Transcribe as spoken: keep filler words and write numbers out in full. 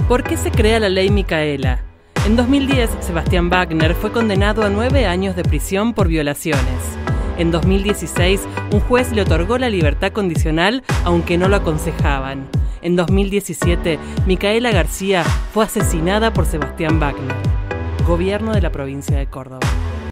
¿Por qué se crea la ley Micaela? En dos mil diez, Sebastián Wagner fue condenado a nueve años de prisión por violaciones. En dos mil dieciséis, un juez le otorgó la libertad condicional, aunque no lo aconsejaban. En dos mil diecisiete, Micaela García fue asesinada por Sebastián Wagner. Gobierno de la provincia de Córdoba.